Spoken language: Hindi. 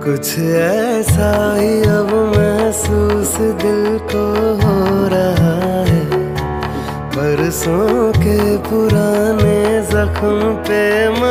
कुछ ऐसा ही अब महसूस दिल को हो रहा है, बरसों के पुराने जख्म पे